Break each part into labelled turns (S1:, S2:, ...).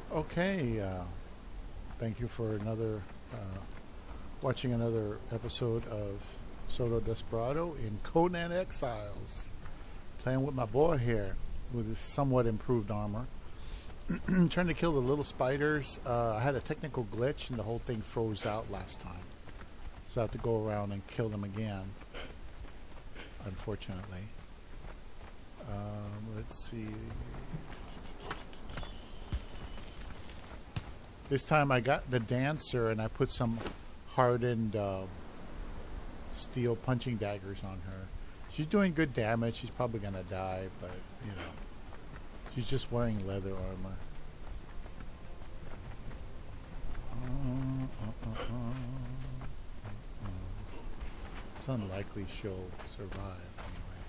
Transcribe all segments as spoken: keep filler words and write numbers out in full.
S1: Okay, uh, thank you for another uh, watching another episode of Soto Desperado in Conan Exiles. Playing with my boy here with his somewhat improved armor. Trying to kill the little spiders. Uh, I had a technical glitch and the whole thing froze out last time. So I have to go around and kill them again. Unfortunately. Um, let's see. This time I got the dancer and I put some hardened uh, steel punching daggers on her. She's doing good damage. She's probably gonna die, but you know, she's just wearing leather armor. Uh, uh, uh, uh, uh. It's unlikely she'll survive anyway.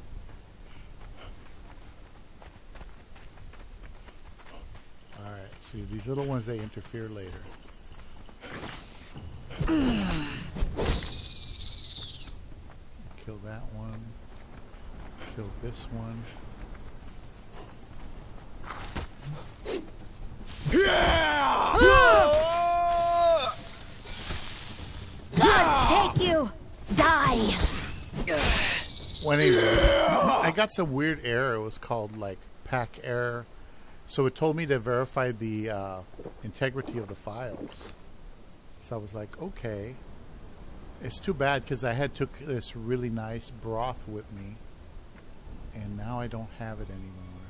S1: Alright, see, these little ones, they interfere later. Kill that one. Kill this one.
S2: Gods take you! Die!
S1: Well, anyway, I got some weird error. It was called, like, pack error. So it told me to verify the uh, integrity of the files. So I was like, okay. It's too bad because I had took this really nice broth with me. And now I don't have it anymore.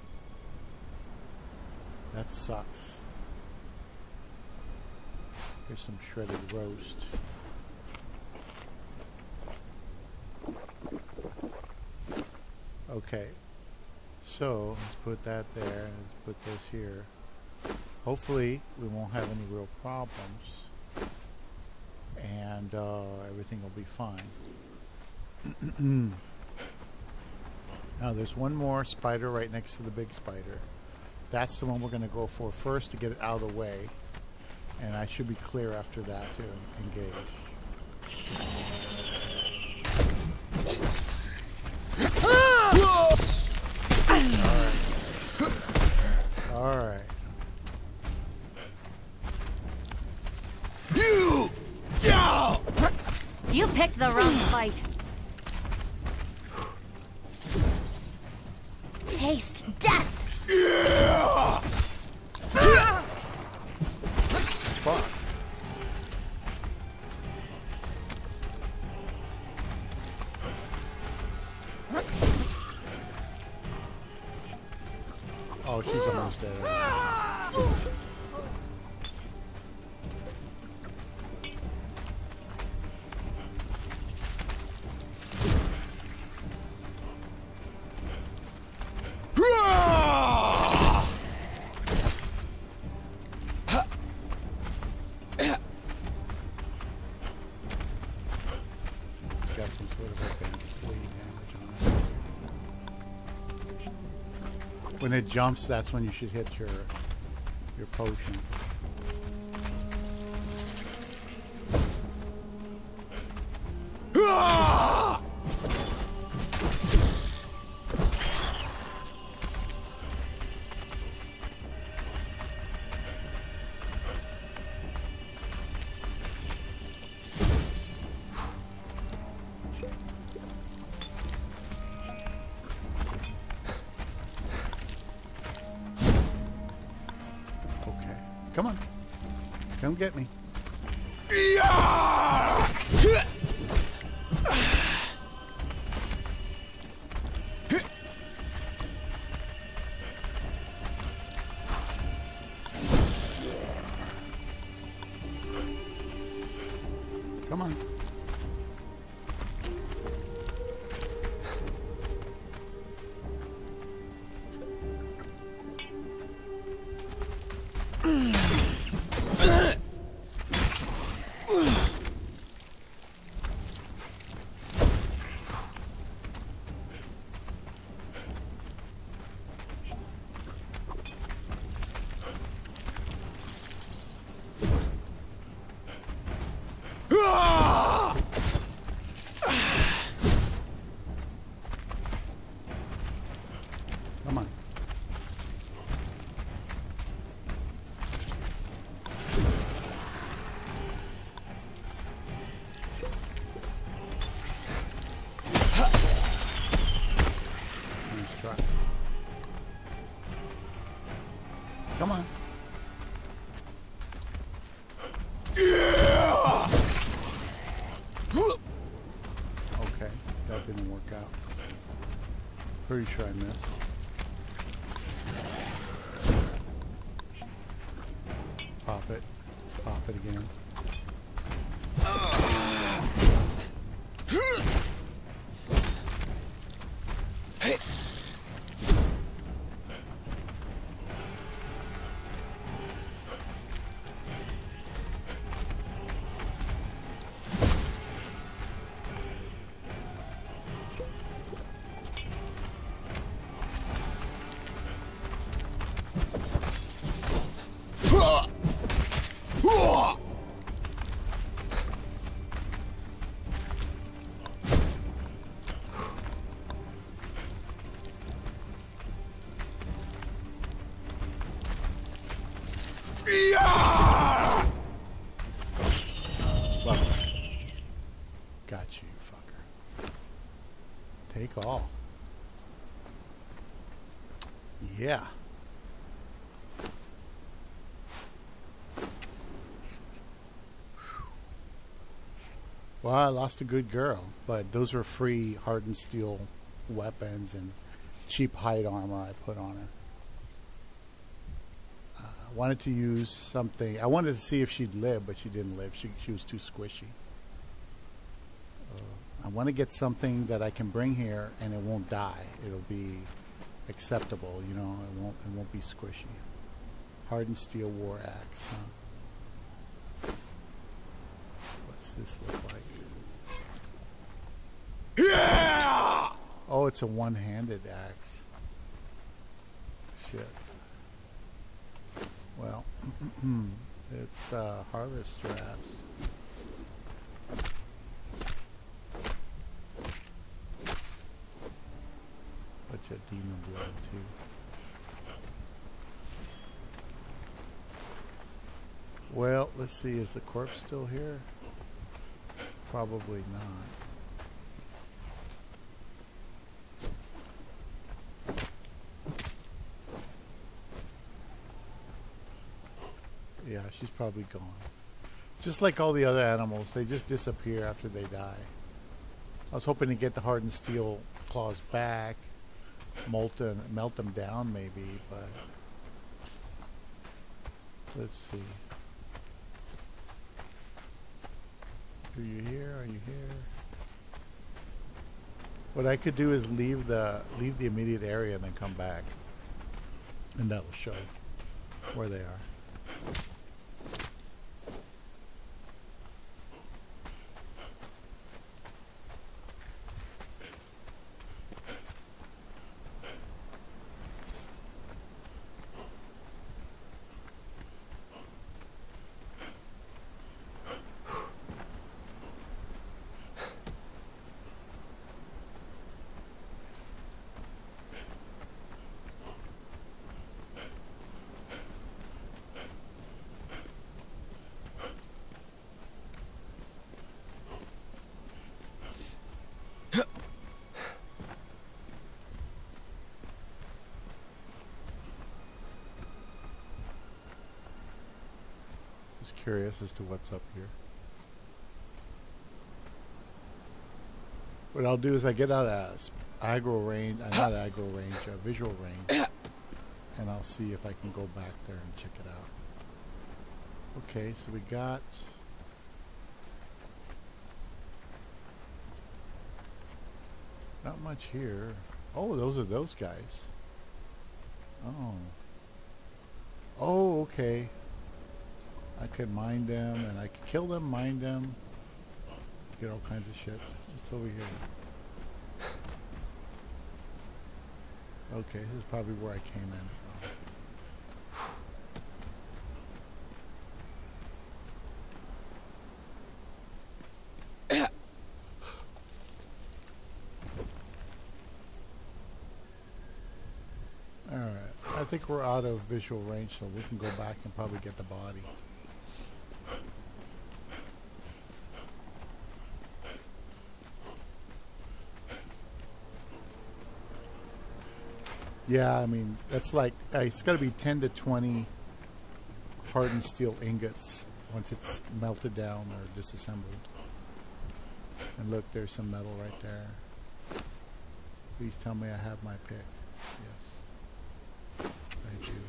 S1: That sucks. Here's some shredded roast. Okay. So, let's put that there. Let's put this here. Hopefully, we won't have any real problems. And uh, everything will be fine. Now, there's one more spider right next to the big spider. That's the one we're going to go for first to get it out of the way. And I should be clear after that to engage. Alright.
S2: You! You picked the wrong fight. Taste death!
S1: Fuck. Oh, she's almost dead. It's got some sort of advanced bleed damage on it. When it jumps, that's when you should hit your your potion. Come on. Come get me. Come on. Ah! Come on. Okay, that didn't work out. Pretty sure I missed. Pop it. Pop it again. Got you, fucker. Take all. Yeah. Well, I lost a good girl, but those were free hardened steel weapons and cheap hide armor I put on her. Uh, I wanted to use something. I wanted to see if she'd live, but she didn't live. She, she was too squishy. Uh, I want to get something that I can bring here and it won't die. It'll be acceptable, you know. It won't. It won't be squishy. Hardened steel war axe. Huh? What's this look like? Yeah! Oh, it's a one-handed axe. Shit. Well, it's uh, harvester ass. Bunch of demon blood too. Well, let's see. Is the corpse still here? Probably not. Yeah, she's probably gone. Just like all the other animals, they just disappear after they die. I was hoping to get the hardened steel claws back, molten, melt them down maybe, but let's see. Are you here? Are you here? What I could do is leave the leave the immediate area and then come back, and that will show where they are. Just curious as to what's up here. What I'll do is I get out a aggro range, uh, not aggro range, a visual range, and I'll see if I can go back there and check it out. Okay, so we got not much here. Oh, those are those guys. Oh. Oh, okay. I could mine them, and I could kill them, mine them, get all kinds of shit. What's over here? Okay, this is probably where I came in from. Alright, I think we're out of visual range, so we can go back and probably get the body. Yeah, I mean, that's like, uh, it's got to be ten to twenty hardened steel ingots once it's melted down or disassembled. And look, there's some metal right there. Please tell me I have my pick. Yes, I do.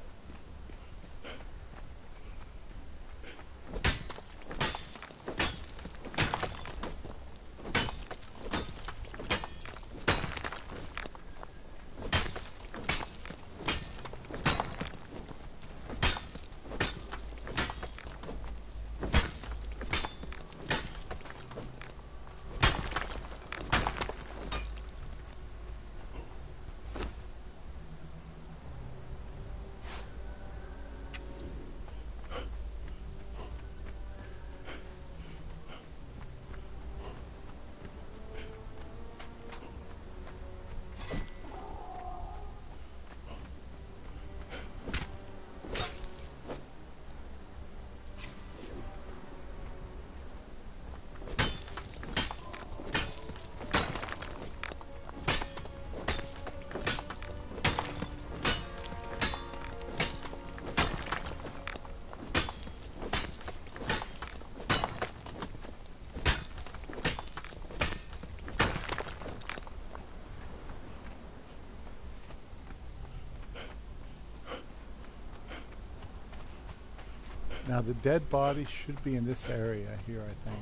S1: Now the dead body should be in this area here,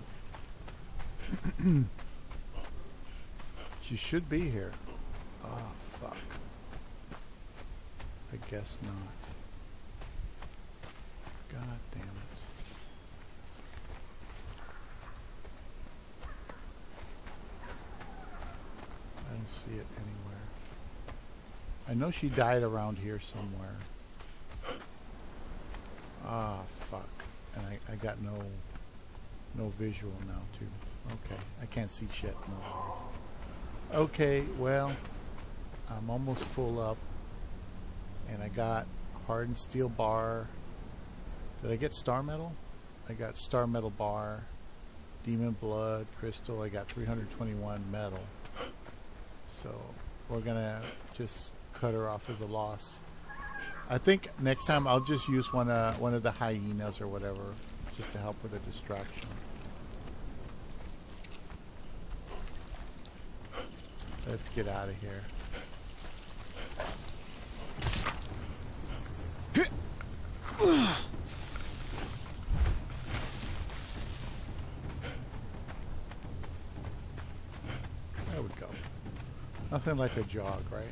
S1: I think. She should be here. Ah, fuck. I guess not. God damn it. I don't see it anywhere. I know she died around here somewhere. Ah, fuck. And I, I got no no visual now, too. Okay, I can't see shit. No. Okay, well, I'm almost full up. And I got hardened steel bar. Did I get star metal? I got star metal bar, demon blood, crystal. I got three hundred twenty-one metal. So we're going to just cut her off as a loss. I think next time I'll just use one uh, one of the hyenas or whatever, just to help with a distraction. Let's get out of here. There we go. Nothing like a jog, right?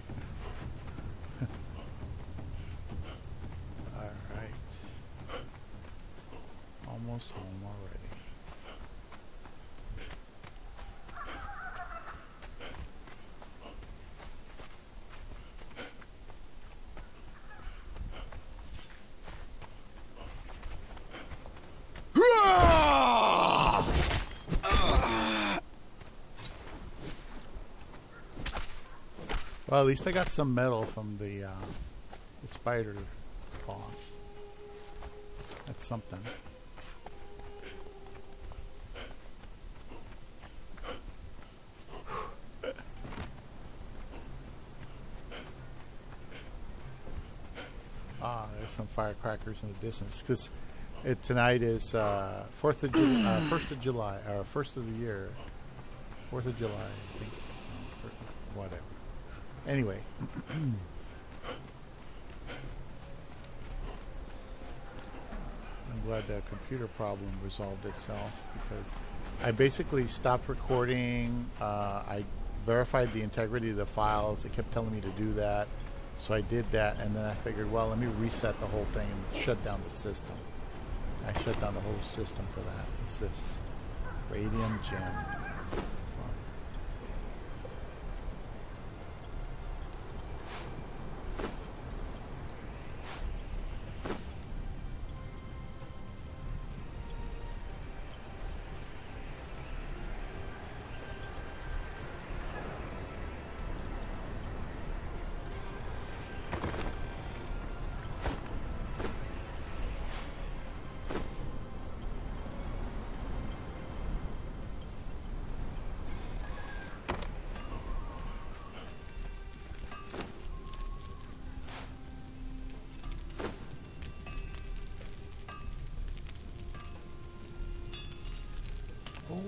S1: Almost home already. Well, at least I got some metal from the, uh, the spider boss. That's something. Ah, there's some firecrackers in the distance because it tonight is uh, Fourth of Ju- uh, First of July, or First of the year, Fourth of July, I think. Whatever. Anyway, I'm glad the computer problem resolved itself because I basically stopped recording. Uh, I verified the integrity of the files. It kept telling me to do that. So I did that, and then I figured, well, let me reset the whole thing and shut down the system. I shut down the whole system for that. What's this? Radium gem. Fun.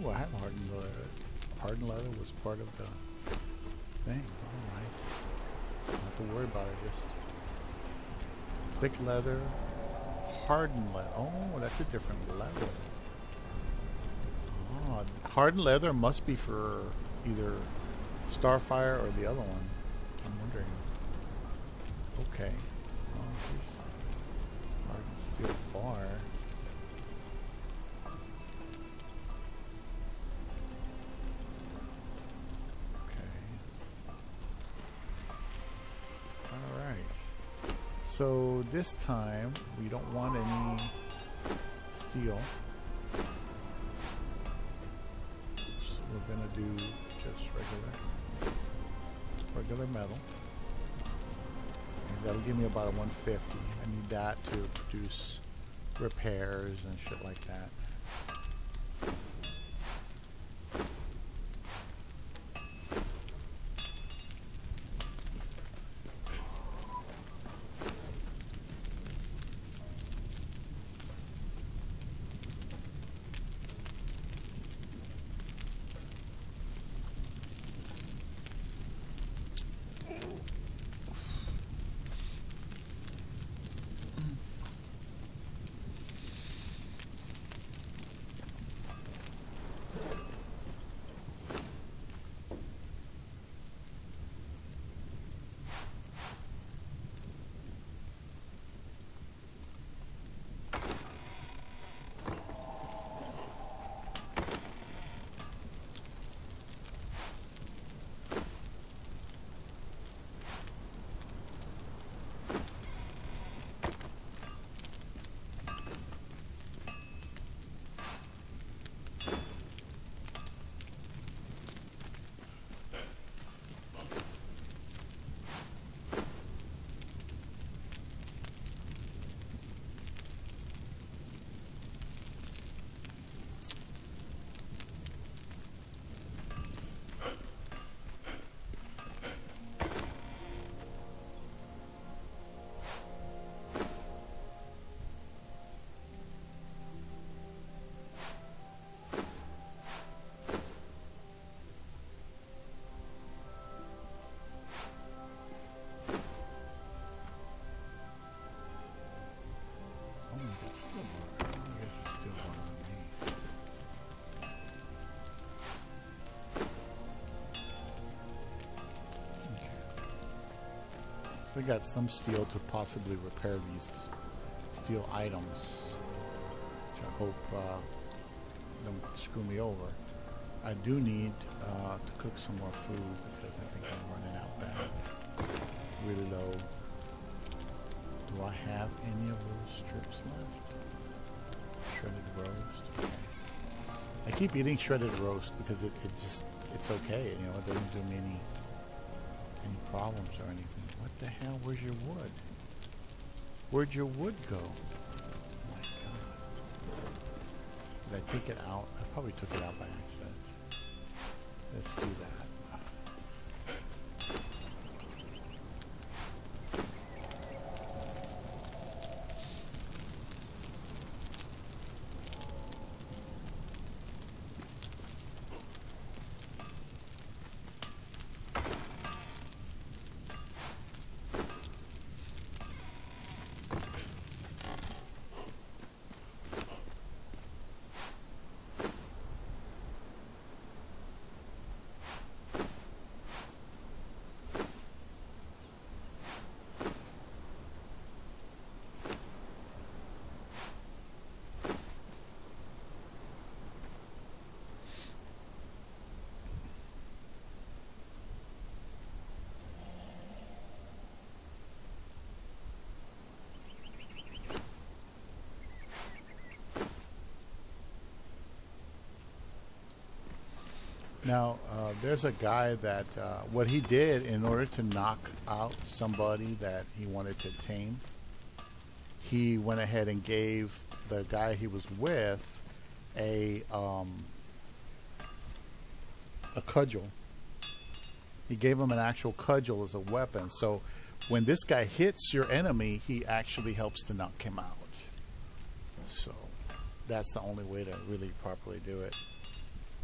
S1: Oh, I have hardened leather. Hardened leather was part of the thing. Oh, nice. Don't have to worry about it. Just thick leather, hardened leather. Oh, that's a different leather. Oh, hardened leather must be for either Starfire or the other one. I'm wondering. Okay. Oh, here's hardened steel bar. So this time we don't want any steel, so we're gonna do just regular regular metal, and that'll give me about a one fifty. I need that to produce repairs and shit like that. Still bar. I guess it's still bar on me. Okay. So I got some steel to possibly repair these steel items, which I hope uh, don't screw me over. I do need uh, to cook some more food because I think I'm running out bad. Really low. Do I have any of those strips left? Shredded roast. Okay. I keep eating shredded roast because it, it just it's okay. You know, it doesn't do me any any problems or anything. What the hell? Where's your wood? Where'd your wood go? Oh my god. Did I take it out? I probably took it out by accident. Let's do that. Now, uh, there's a guy that uh, what he did in order to knock out somebody that he wanted to tame, he went ahead and gave the guy he was with a um, a cudgel. He gave him an actual cudgel as a weapon. So when this guy hits your enemy, he actually helps to knock him out. So that's the only way to really properly do it.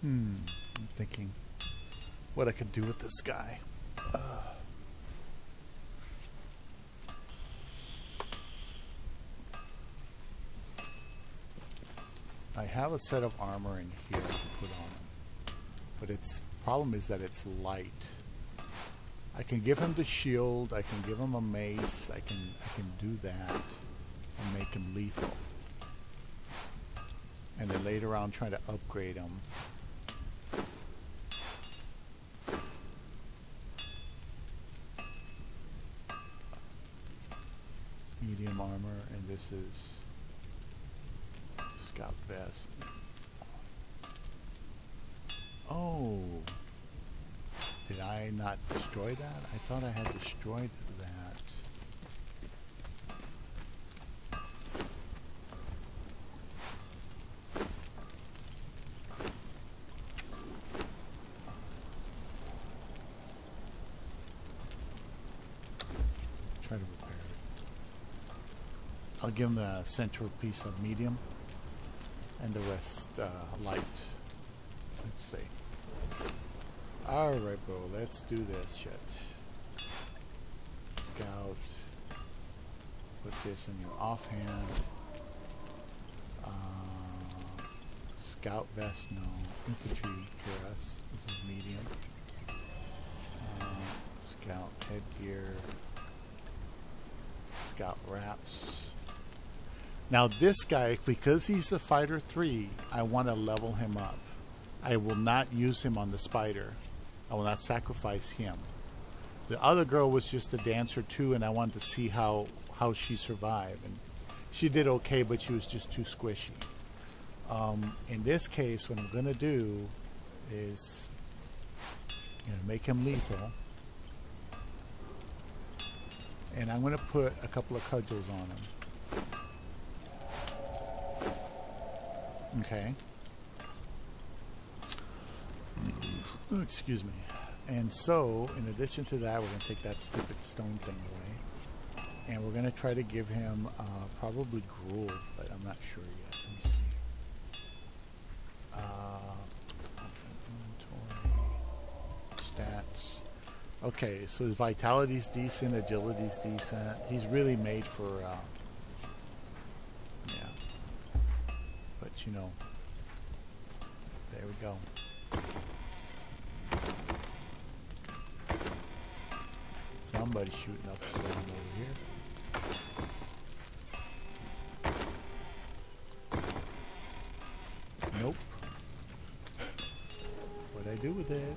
S1: Hmm. I'm thinking what I could do with this guy. Uh. I have a set of armor in here to put on him, but its problem is that it's light. I can give him the shield, I can give him a mace, I can I can do that and make him lethal. And then later on try to upgrade him. Medium armor, and this is scout vest. Oh, did I not destroy that? I thought I had destroyed that. Try to repair it. I'll give him the central piece of medium and the rest uh, light. Let's see. Alright, bro, let's do this shit. Scout. Put this in your offhand. Uh, scout vest, no. Infantry, cuirass. This is medium. Uh, scout headgear. Scout wraps. Now this guy, because he's a fighter three, I want to level him up. I will not use him on the spider. I will not sacrifice him. The other girl was just a dancer too, and I wanted to see how how she survived. And she did okay, but she was just too squishy. Um, in this case, what I'm going to do is you know, make him lethal. And I'm going to put a couple of cudgels on him. Okay. Oh, excuse me. And so, in addition to that, we're going to take that stupid stone thing away. And we're going to try to give him uh, probably gruel, but I'm not sure yet. Let me see. Uh, inventory. Stats. Okay, so his vitality's decent, agility's decent. He's really made for, uh, yeah. But, you know, there we go. Somebody's shooting up the stone over here. Nope. What'd I do with it?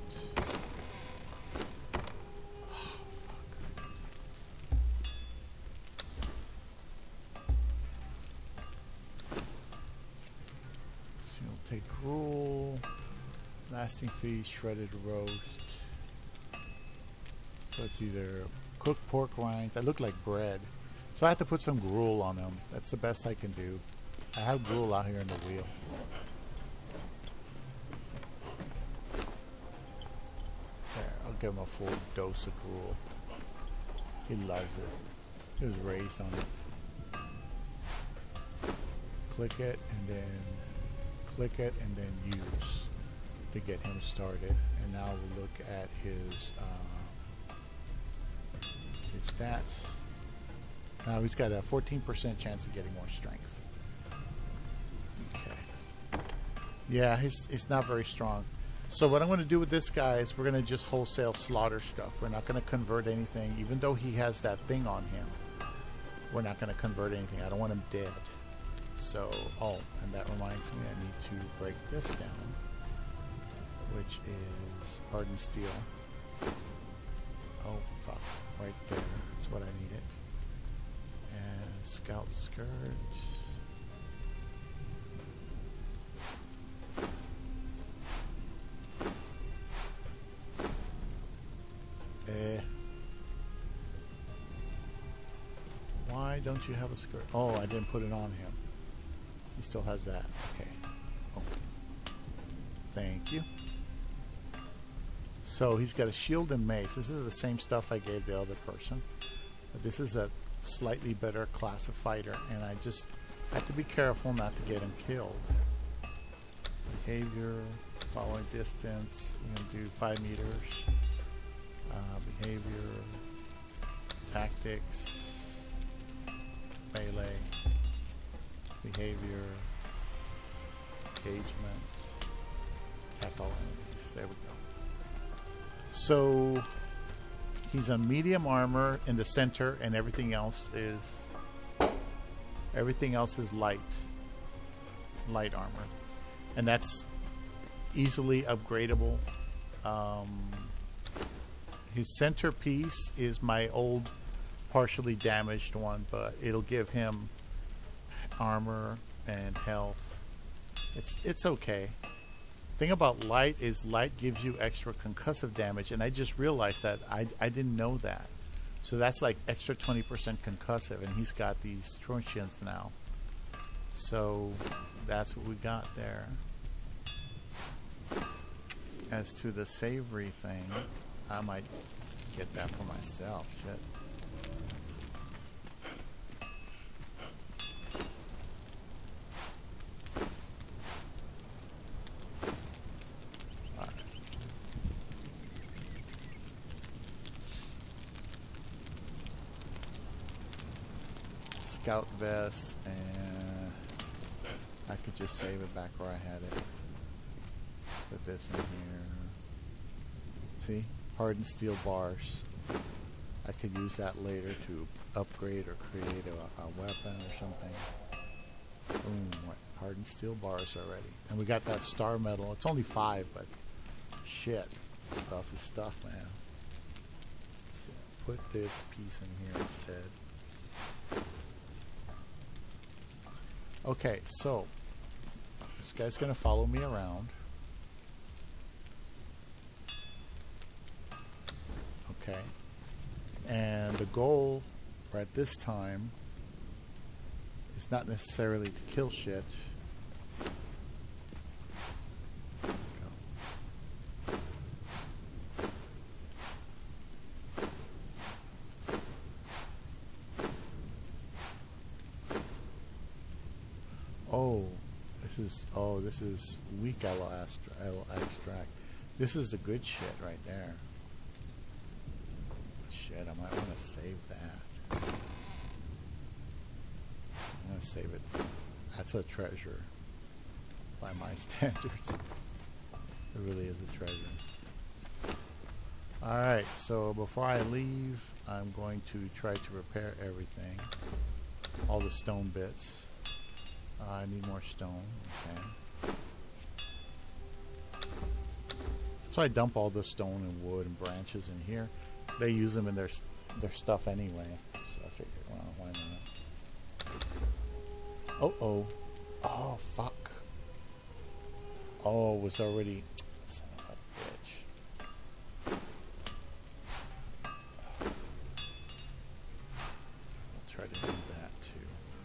S1: Oh, fuck. So you'll take gruel, lasting feast, shredded roast. So it's either cooked pork rinds. That look like bread. So I have to put some gruel on them. That's the best I can do. I have gruel out here in the wheel. There, I'll give him a full dose of gruel. He loves it. He was raised on it. Click it and then click it and then use to get him started. And now we'll look at his uh, his stats. Now he's got a fourteen percent chance of getting more strength. Okay. Yeah, he's, he's not very strong. So what I'm going to do with this guy is we're going to just wholesale slaughter stuff. We're not going to convert anything. Even though he has that thing on him, we're not going to convert anything. I don't want him dead. So, oh, and that reminds me, I need to break this down, which is hardened steel. Oh, fuck. Right there. That's what I needed. And scout skirt. Eh. Why don't you have a skirt? Oh, I didn't put it on him. He still has that. Okay. Oh. Thank you. So he's got a shield and mace. This is the same stuff I gave the other person. But this is a slightly better class of fighter, and I just have to be careful not to get him killed. Behavior, Following distance, you can do five meters. Uh, behavior, tactics, melee, behavior, engagement, tap all enemies. There we go. So he's a medium armor in the center, and everything else is everything else is light, light armor, and that's easily upgradable. Um, his centerpiece is my old, partially damaged one, but it'll give him armor and health. It's it's okay. Thing about light is light gives you extra concussive damage, and I just realized that I I didn't know that. So that's like extra twenty percent concussive, and he's got these truncheons now. So that's what we got there. As to the savory thing, I might get that for myself. Shit. All right. Scout vest, and I could just save it back where I had it. Put this in here. See? Hardened steel bars. I could use that later to upgrade or create a, a weapon or something. Boom. Hardened steel bars already. And we got that star metal. It's only five, but shit. Stuff is stuff, man. So put this piece in here instead. Okay, so this guy's going to follow me around. Okay, and the goal right this time is not necessarily to kill shit. Oh, this is oh this is weak aloe extract. This is the good shit right there. Shit, I might want to save that. I'm going to save it. That's a treasure by my standards. It really is a treasure. Alright, so before I leave, I'm going to try to repair everything. All the stone bits. Uh, I need more stone. Okay. So I dump all the stone and wood and branches in here. They use them in their their stuff anyway, so I figured, well, why not? Oh, oh. Oh, fuck. Oh, it was already... Son of a bitch. I'll try to do that, too.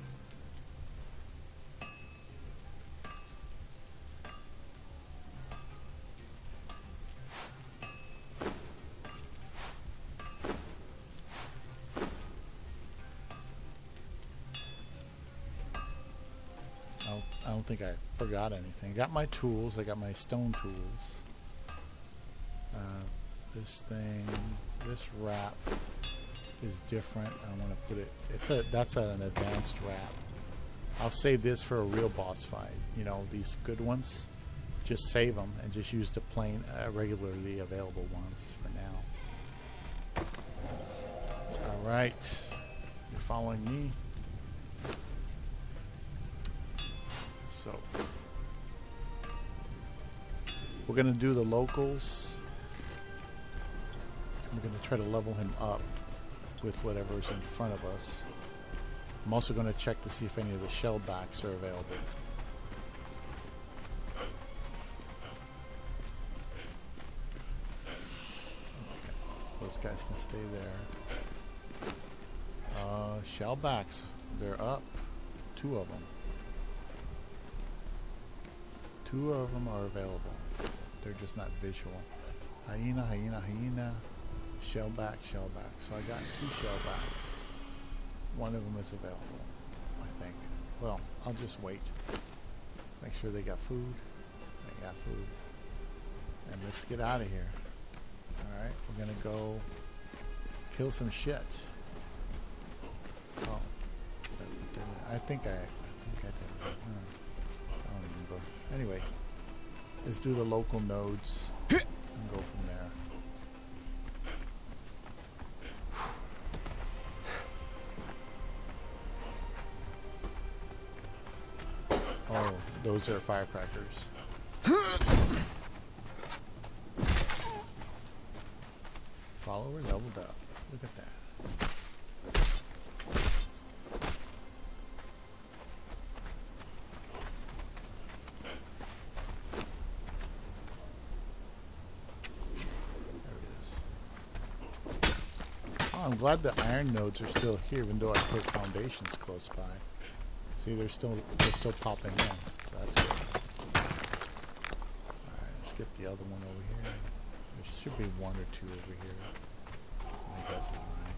S1: I don't think I forgot anything. I got my tools. I got my stone tools. Uh, this thing, this wrap is different. I want to put it. It's a that's an advanced wrap. I'll save this for a real boss fight. You know, these good ones, just save them and just use the plain, uh, regularly available ones for now. All right, you're following me. So we're going to do the locals. We're going to try to level him up with whatever's in front of us. I'm also going to check to see if any of the shell backs are available. Okay. Those guys can stay there. Uh, shell backs, they're up. Two of them. Two of them are available. They're just not visual. Hyena, hyena, hyena. Shellback, shellback. So I got two shellbacks. One of them is available, I think. Well, I'll just wait. Make sure they got food. They got food. let's get out of here. Alright, we're gonna go kill some shit. Oh. I think I, I think I did. Huh. I don't remember. Anyway, let's do the local nodes and go from there. Oh, those are firecrackers. Follower leveled up. Look at that. I'm glad the iron nodes are still here, even though I put foundations close by. See, they're still they're still popping in, so that's good. Alright, let's get the other one over here. There should be one or two over here. I think that's all right.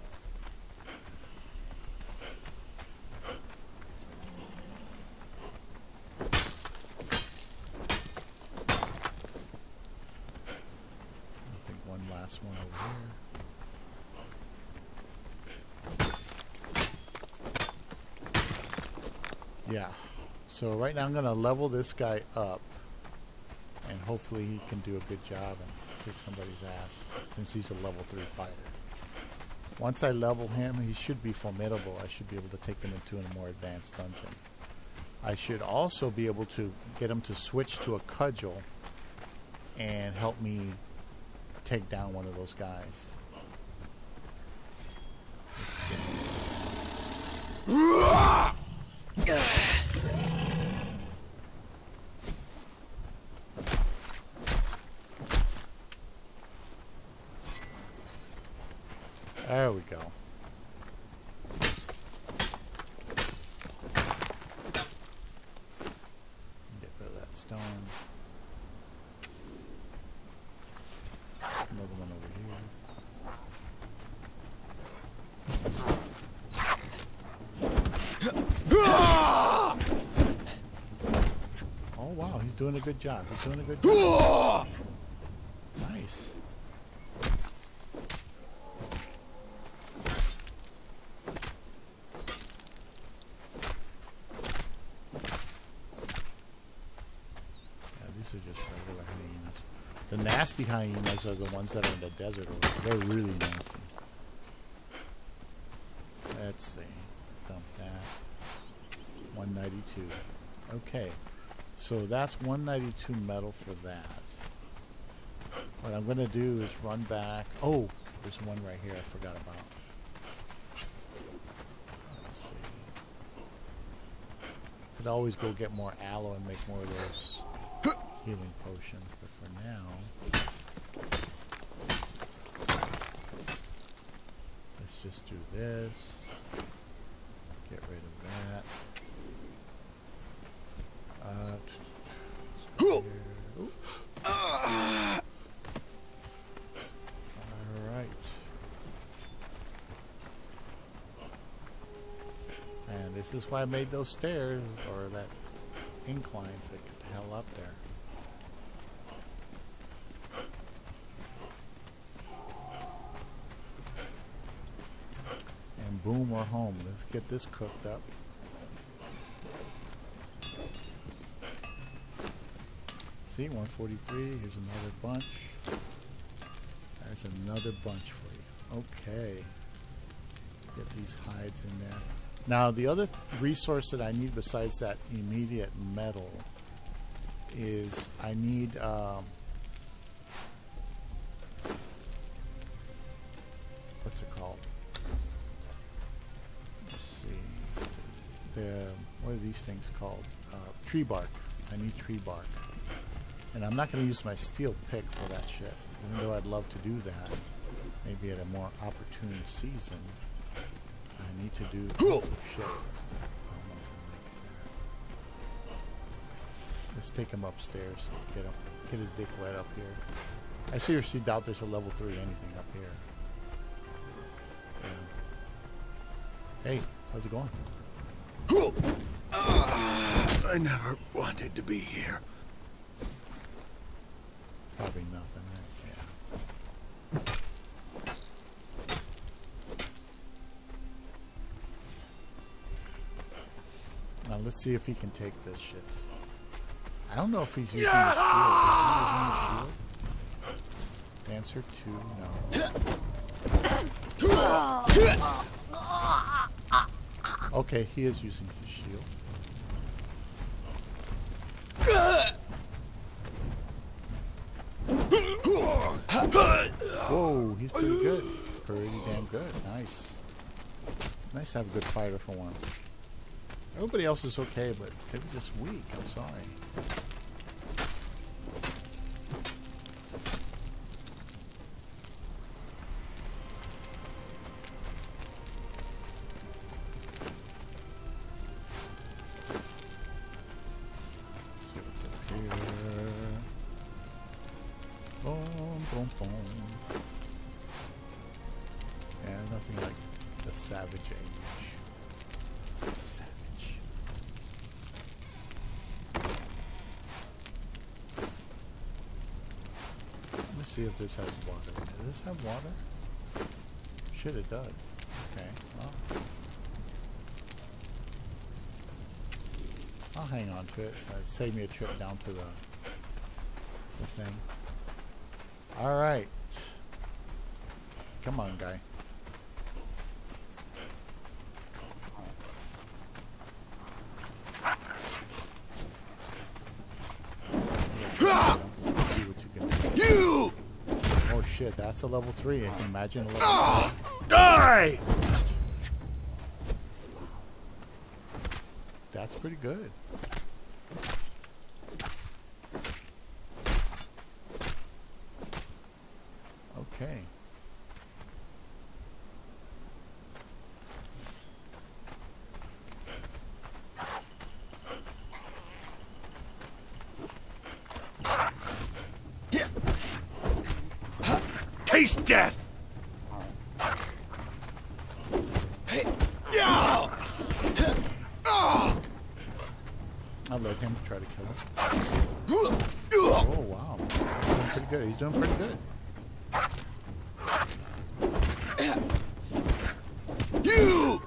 S1: I think one last one over here. Yeah, so right now I'm going to level this guy up, and hopefully he can do a good job and kick somebody's ass, since he's a level three fighter. Once I level him, he should be formidable. I should be able to take him into a more advanced dungeon. I should also be able to get him to switch to a cudgel and help me take down one of those guys. There we go. Get rid of that stone. Another one over here. Oh wow, he's doing a good job. He's doing a good job. Nice. Are just regular hyenas. The nasty hyenas are the ones that are in the desert over there. They're really nasty. Let's see. Dump that. one ninety-two. Okay. So that's one ninety-two metal for that. What I'm going to do is run back. Oh, there's one right here I forgot about. Let's see. Could always go get more aloe and make more of those healing potions, but for now, let's just do this. Get rid of that. Uh, let's Alright. And this is why I made those stairs, or that incline, so I get the hell up there. Boom, we're home. Let's get this cooked up. See, one forty-three. Here's another bunch. There's another bunch for you. Okay. Get these hides in there. Now, the other resource that I need besides that immediate metal is I need... Um, what's it called? The, what are these things called? Uh, tree bark. I need tree bark. And I'm not going to use my steel pick for that shit. Even though I'd love to do that. Maybe at a more opportune season. I need to do... Oh, shit. Let's take him upstairs. Get him. Get his dick wet up here. I seriously doubt there's a level three anything up here. Yeah. Hey, how's it going?
S3: Uh, I never wanted to be here.
S1: Probably nothing, right? Yeah. Now let's see if he can take this shit. I don't know if he's using a shield. Is he using a shield? Dancer two, no. Okay, he is using his shield. Whoa, he's pretty good. Pretty damn good. Nice. Nice to have a good fighter for once. Everybody else is okay, but they were just weak. I'm sorry. Let's see what's up here. Boom, boom, boom. Yeah, nothing like the Savage Age. Savage. Let me see if this has water in it. Does this have water? Shit, it does. Okay, well. I'll hang on to it. So it'd save me a trip down to the, the thing. Alright. Come on, guy. See what you can do. You! Oh shit, that's a level three. I can imagine a level
S3: oh, three. Die!
S1: That's pretty good. Okay.
S3: Taste death!
S1: I'll let him try to kill him. Oh, wow. He's doing pretty good. He's doing pretty good.
S3: You!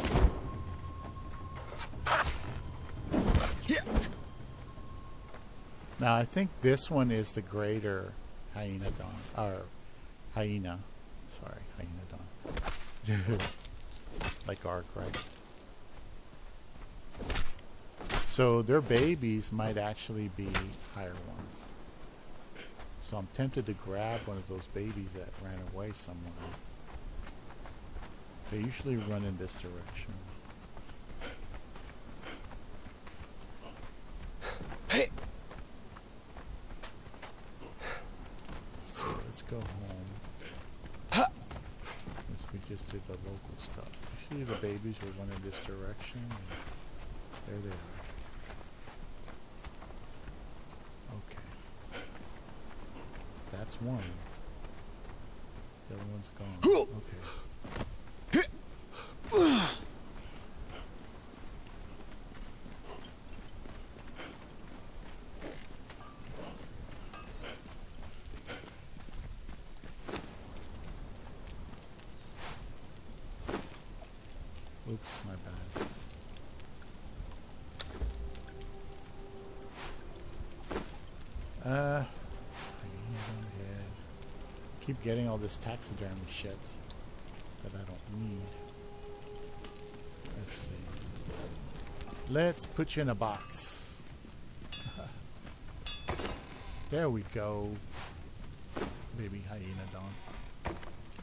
S1: Now, I think this one is the greater Hyenodon. Or, hyena. Sorry, Hyenodon. Like Ark, right? So their babies might actually be higher ones. So I'm tempted to grab one of those babies that ran away somewhere. They usually run in this direction.
S3: Hey.
S1: So let's go home. Since we just did the local stuff. Usually the babies will run in this direction. And there they are. Okay. That's one. The other one's gone. Okay. Oops, my bad. Uh, keep getting all this taxidermy shit that I don't need. Let's see. Let's put you in a box. There we go. Baby Hyenodon.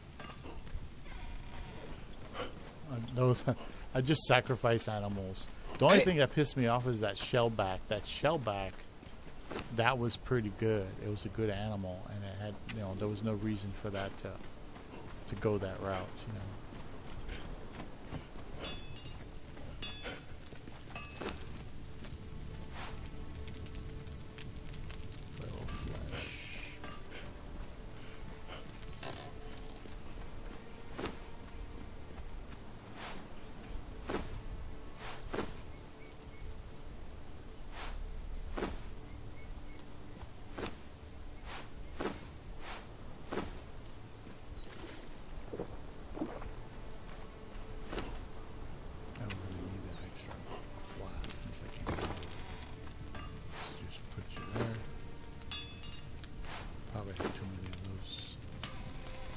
S1: Uh, those, I just sacrifice animals. The only thing that pissed me off is that shellback. That shellback, that was pretty good. It was a good animal, and it had, you know, there was no reason for that to to go that route, you know. Feral flesh.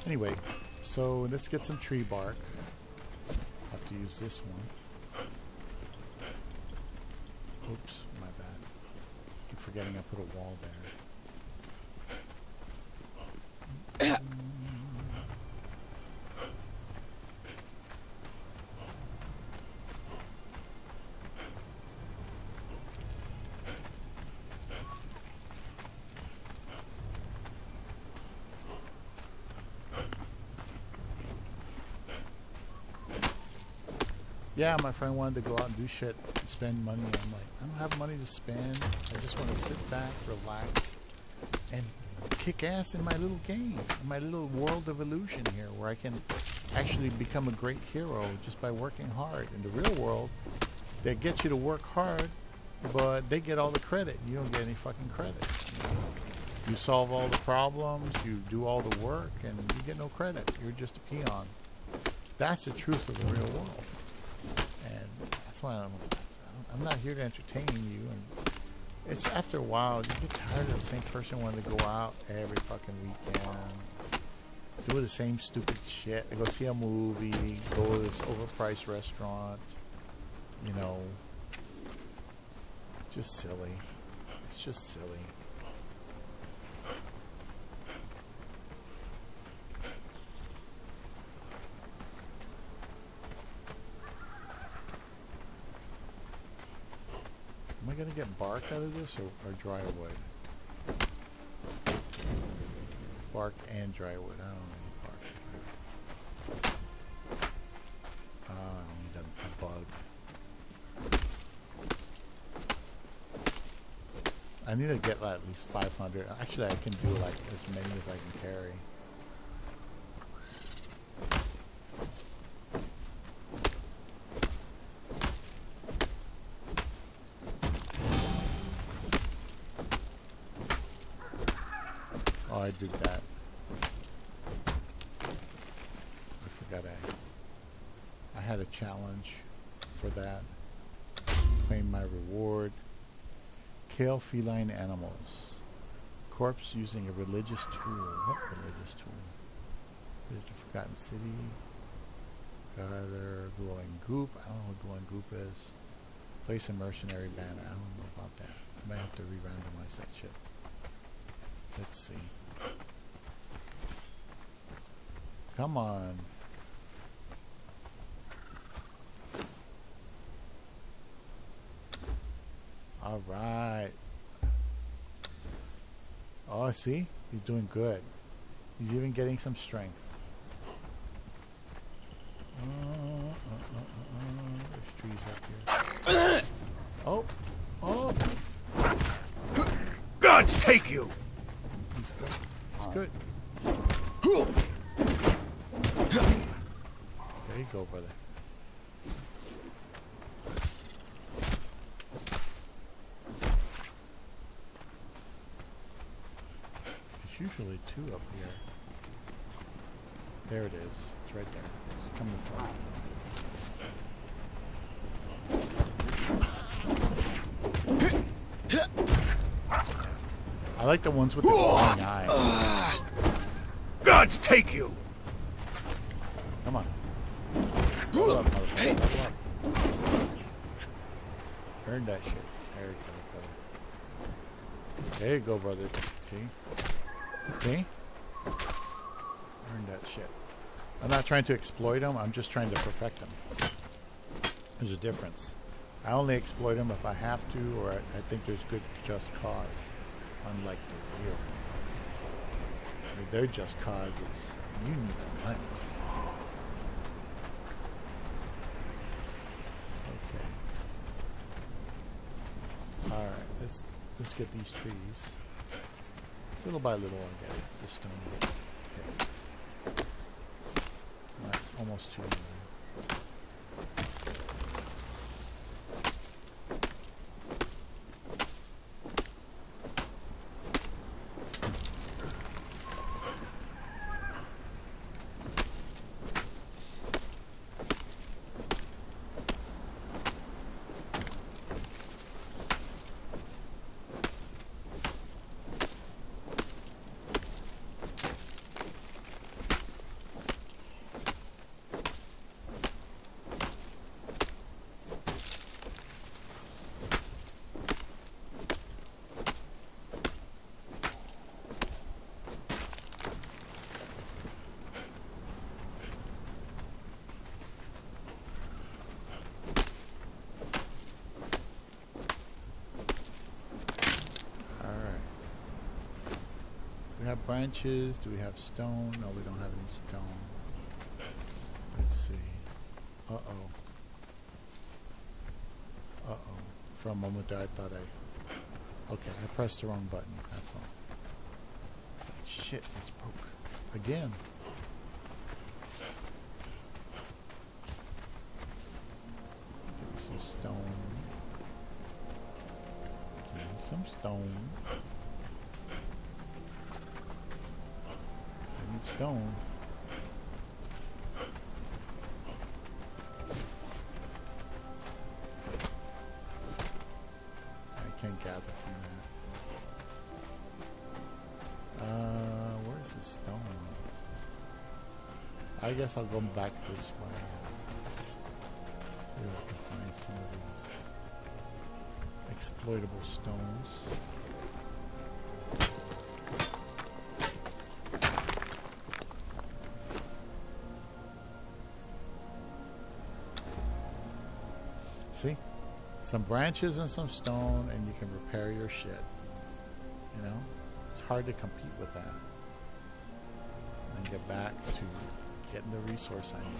S1: Anyway, so let's get some tree bark. Have to use this one. Oops, my bad. Keep forgetting I put a wall there. Yeah, my friend wanted to go out and do shit, and spend money. I'm like, I don't have money to spend. I just want to sit back, relax, and kick ass in my little game, in my little world of illusion here, where I can actually become a great hero just by working hard. In the real world, they get you to work hard, but they get all the credit. You don't get any fucking credit. You solve all the problems, you do all the work, and you get no credit. You're just a peon. That's the truth of the real world. And that's why I'm, I'm not here to entertain you. And it's after a while, you get tired of the same person wanting to go out every fucking weekend, do the same stupid shit. They go see a movie, go to this overpriced restaurant, you know. Just silly. It's just silly. Am I going to get bark out of this or, or dry wood? Bark and dry wood. I don't need bark. Ah, I need a, a bug. I need to get like at least five hundred. Actually, I can do like as many as I can carry. I did that. I forgot I I had a challenge for that. Claim my reward. Kill feline animals. Corpse using a religious tool. What religious tool? Visit the Forgotten City. Gather glowing goop. I don't know what glowing goop is. Place a mercenary banner. I don't know about that. I might have to re-randomize that shit. Let's see. Come on. All right. Oh, see? He's doing good. He's even getting some strength. Uh, uh, uh, uh, uh. There's trees up here. Oh. Oh.
S3: Gods take you!
S1: He's good. He's good. There you go, brother. There's usually two up here. There it is. It's right there. It's coming from. I like the ones with the glowing eye.
S3: Gods take you!
S1: Come on. Level up, motherfucker. Level up. Earn that shit. There you go, brother. There you go, brother. See? See? Earn that shit. I'm not trying to exploit them. I'm just trying to perfect them. There's a difference. I only exploit them if I have to, or I, I think there's good, just cause. Unlike the real world. Their just causes. You need the monies. Okay. Alright, let's let's get these trees. Little by little I'll get the stone. Okay. Right, almost two. we have branches? Do we have stone? No, we don't have any stone. Let's see. Uh-oh. Uh-oh. For a moment there, I thought I... Okay, I pressed the wrong button. That's all. It's like, shit, it's broke. Again. Give me some stone. Give me some stone. I need stone. I can't gather from that. Uh, where's the stone? I guess I'll go back this way. Maybe I can find some of these exploitable stones. See? Some branches and some stone and you can repair your shit. You know? It's hard to compete with that. And get back to getting the resource I need.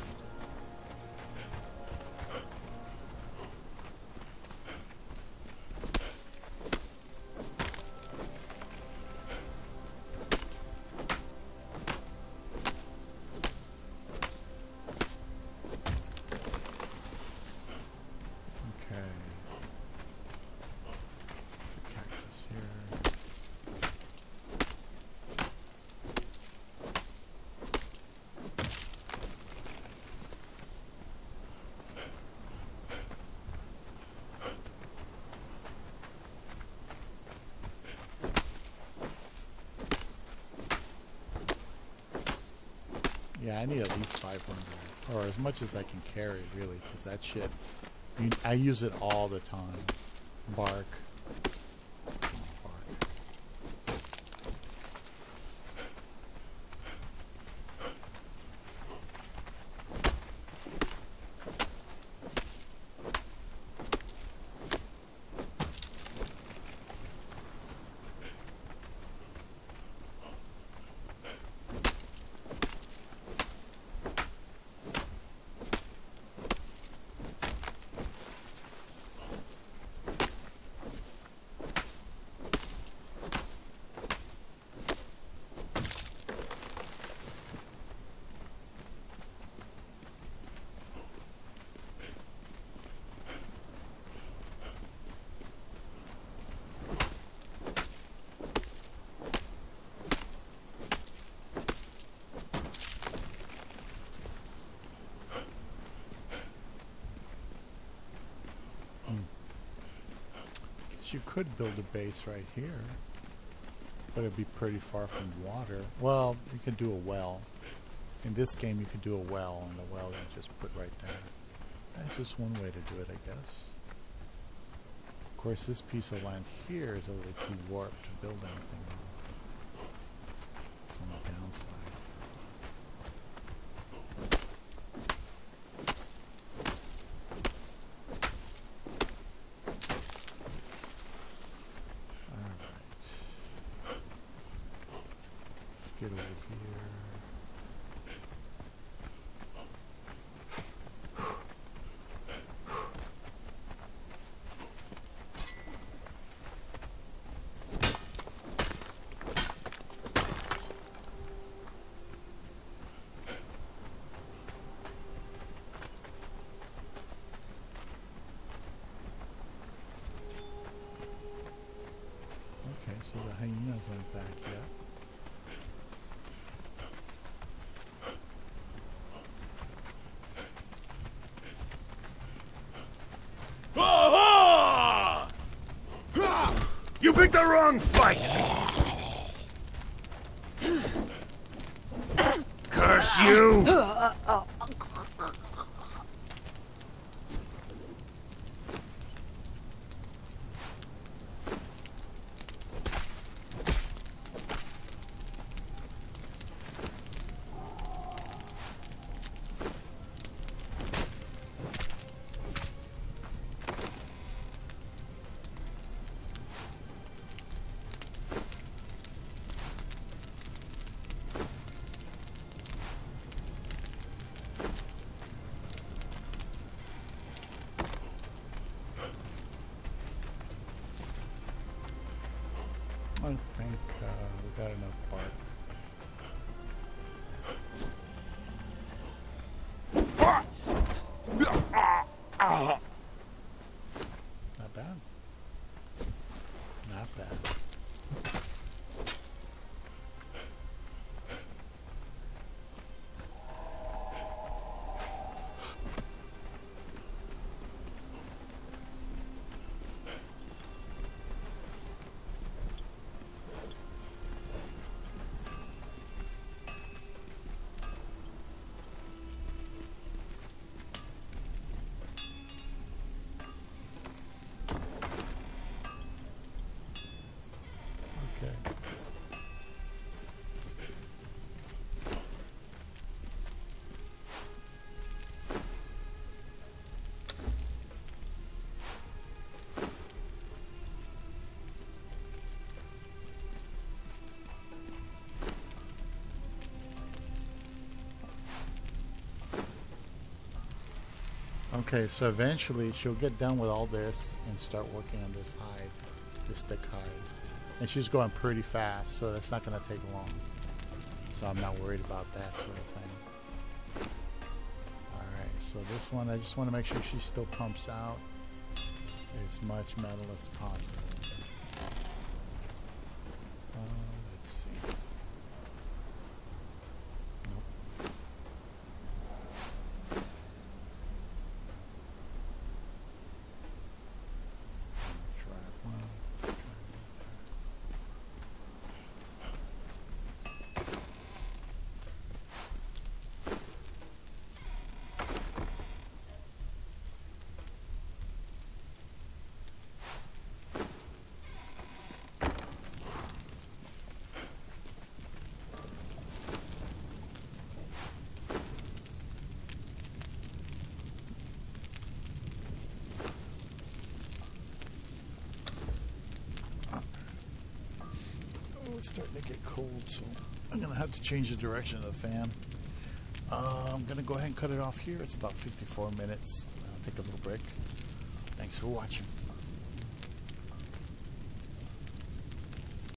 S1: Yeah, I need at least five hundred, or as much as I can carry, really, because that shit, I use it all the time. Bark. You could build a base right here, but it'd be pretty far from water. Well, you can do a well. In this game, you can do a well, and the well you just put right there. That's just one way to do it, I guess. Of course, this piece of land here is a little too warped to build anything on. It's on the downside. Get over here. Okay, so the hyenas aren't back yet.
S3: You picked the wrong fight! Curse you!
S1: don't think uh, we got enough bark. Not bad. Not bad. Okay. Okay, so eventually she'll get done with all this and start working on this hide, this stick hide. And she's going pretty fast, so that's not going to take long. So I'm not worried about that sort of thing. Alright, so this one, I just want to make sure she still pumps out as much metal as possible. Uh, let's see. It's starting to get cold, so I'm going to have to change the direction of the fan. Uh, I'm going to go ahead and cut it off here. It's about fifty-four minutes. I'll take a little break. Thanks for watching.